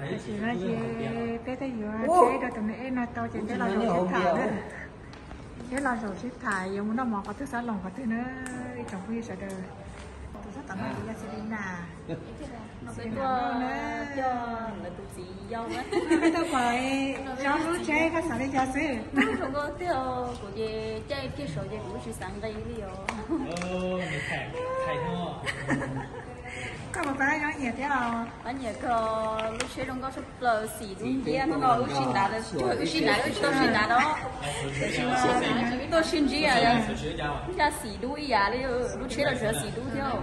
chỉ là gì cái vừa chế đó tụi này nó to chỉ cái là đồ xếp thải đấy cái là đồ xếp thải dùng nó mỏ có thứ sáu lòng có thứ nữa trong khi sẽ đời tôi rất tặng nó chỉ là sẽ đi nà cái cho là tụi chị dâu á cái tôi phải cho nó chế cái sản đi cho xí không có tiêu của chị chơi cái số chị cũng chỉ sáng đây đi rồi thầy thôi có một cái nói nhiều thế nào anh nhớ có lúc chơi trong có số lờ xỉ gì kia nó nói xin đá đó xin đá đó tôi xin gì à ra xỉ đuôi à đi lúc chơi là chơi xỉ đuôi theo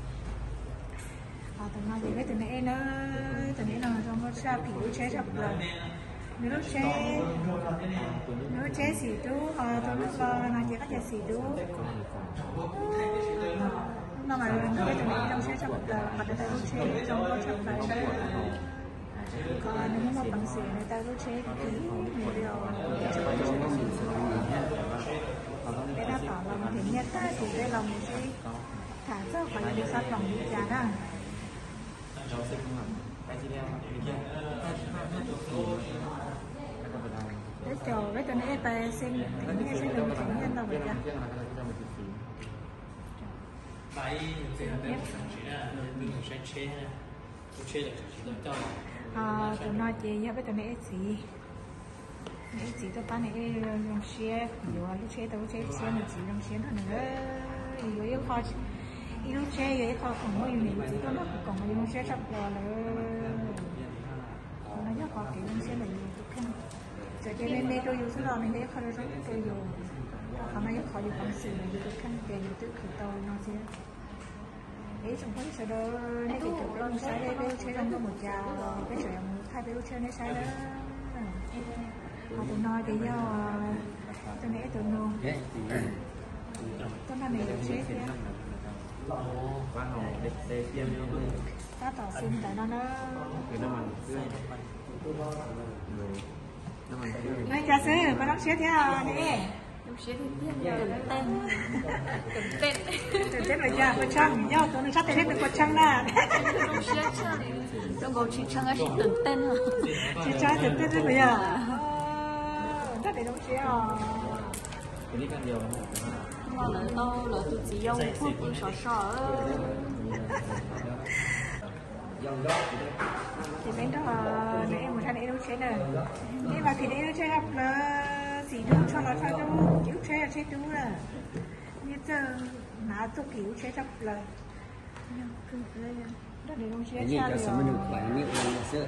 tụi nó gì với tụi này nó trong có sao kiểu chế sập rồi nếu chế xỉ đu tụi nó chỉ có chế xỉ đu nó mà nó cái tụi này trong chế sập rồi mà tụi nó chế trong có sập rồi còn nếu mà bằng xỉ người ta chế thì nhiều điều cái đó tỏ lòng thì nhất thì cái lòng sẽ thả ra khỏi những sát lòng bị chán à đấy chờ với tụi này ta xin thì nghe xin được thành nhân đâu vậy cha tụi nó chị với tụi này chị tụi ta này làm xe nhiều lúc xe tụi xe mình chỉ làm xe nữa nhiều yếu khó lúc xe yếu khó không có nhiều chỉ có nó còn mà lúc xe sắp rồi nó rất khó kiểu lúc xe là nhiều cực hơn giờ cho nên đây tôi dùng số đo này để khó rất tôi dùng còn nó rất khó dùng bằng sự là nhiều cực hơn về nhiều thứ của tôi nó sẽ ấy trong cái sau đó này thì tụi nó sẽ đây xe đang có một chào cái chuyện thay về lúc xe này sai đó tụi nó thì do tụi này tụi nó tụi nó này được chế thì ta tỏ xin tại nó nói cha xế có đóng xế thế à nè lúc xế thìตื่นเต้น rồi cha có chăng nhau tụi nó sắp tới hết được có chăng nè lúc xế trong gồm chị chăng ấyตื่นเต้น chị traiตื่นเต้นbây giờ ta để đóng xế à là tụi chị dâu phút cũng sợ thì bên đó để em một thằng ấy đâu chế nè nhưng mà thì đấy chơi học là gì đâu cho nó cho đâu kiểu chơi là chơi đúng là như giờ má tôi kiểu chơi học là đó để không chơi sao được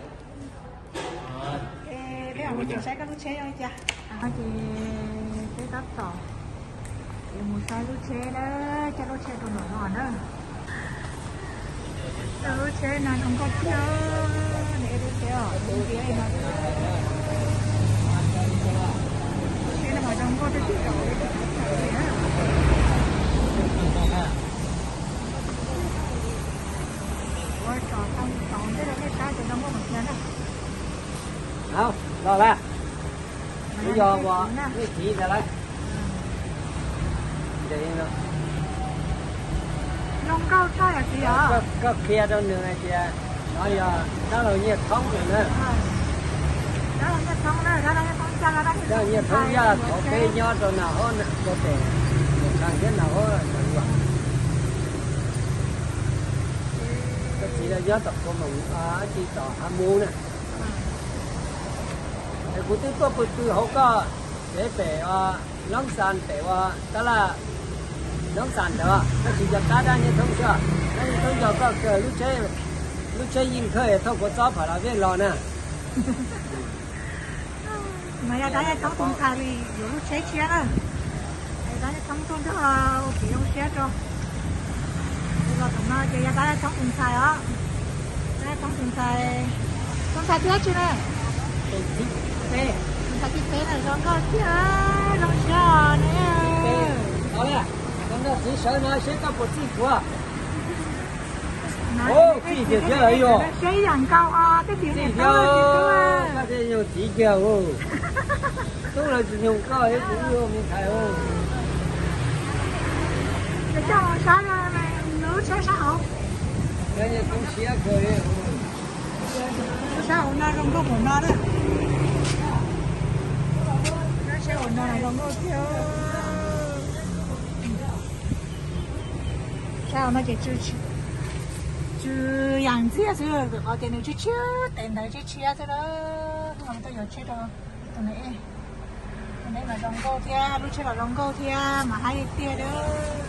bây giờ mình sẽ có lúc chế thôi cha thì cái tóc tỏ thì một sai lúc chế đó cho lúc chế còn nổi nữa lúc chế này không có kia để lúc chế ở bên kia này chế là mà trong có cái tiết rồi ôi trò không tròn thế là cái ta thì nó có một nhân à không rồi ba bây giờ qua cái gì ra đấy để nó nông cao trai à chị ạ có kia đâu nữa này chị à nói giờ đó là nhiệt thông rồi nữa đó là nhiệt thông đó là nhiệt thông cha là đó nhiệt thông giờ có cây nho rồi nào hơn có thể càng thế nào hơn cái chỉ là gió tập của mình chỉ tỏ ham mua nè cái cụ thể có bữa từ hậu có để về nông sản để đó là nông sản đó nó chỉ cho cá ra như thông chưa nên thông giờ có cái lúc chơi nhìn khơi thôi có chó phải là biết lò nè mà giờ đấy trong công khai thì lúc chơi chia đó đấy trong công đó chỉ trong chia rồi rồi tụi nó chơi giờ đấy trong công khai đó đấy trong công khai thứ chưa nè thế công khai thứ này rồi có chia trong chia nè đó là con nó chỉ sợ nói sẽ có một chi của ô chi thì chưa ấy rồi chơi dạng cao cái chuyện này có thể nhiều chỉ kêu ô tôi là dùng coi ấy cũng vô mình thấy ô để cho sao này nước sẽ sao cái này cũng xía cười sao nó không có của nó đó nó sẽ ổn nó là không có thiếu sao nó chỉ chứ dạng gì chứ có tiền nữa chứ tiền đấy chứ thế đó không tôi có chứ đâu tụi này mà rong câu thia lúc trước là rong câu thia mà hai tia đó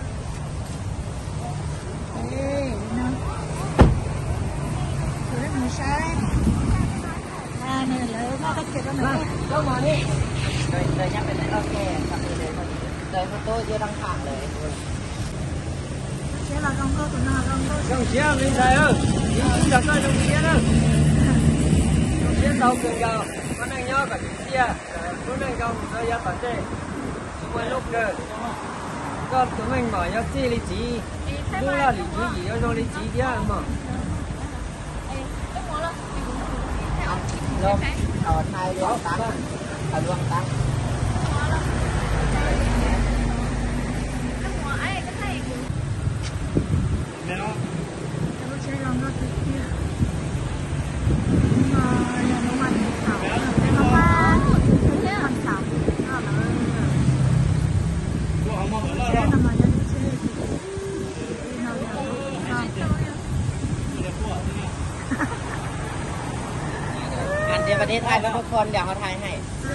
ê nó rồi mình sai này là nó tất cả nó đâu mà đi đời nhắc về ok tập đi đời của tôi chưa đăng thẳng đấy sẽ là rong câu tụi nó rong câu đồng chí mình thấy ơi đi được rồi đồng chí đó đồng chí sau cường gạo con anh nhau cả đồng chí con anh gạo tôi ra tận đây quay lúc rồi có tụi mình bảo nhau chi lý trí đúng là lý trí gì cho lý trí kia mà luôn ở hai đứa tăng ở luôn tăngเดี๋ยวประเทศไทยทุกคนเดี๋ยวเขาถ่ายให้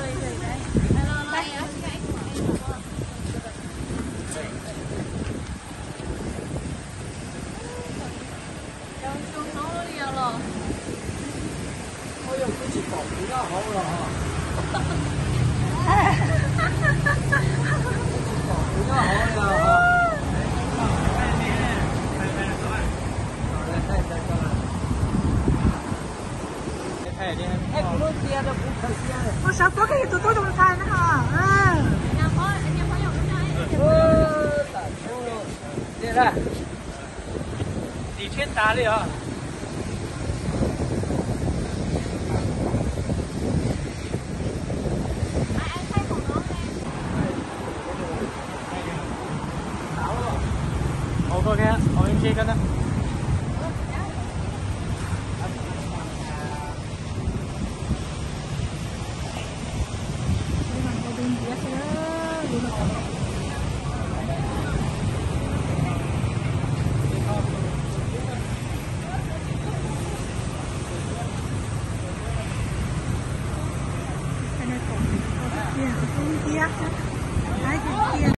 เขายังไม่ใช่บอกถึงก็เขาหรอบอกถึงก็เขาหรอ我小哥可以多多种菜呢哈，嗯。 对了，你先打的啊。好多嘅，我已經知㗎啦。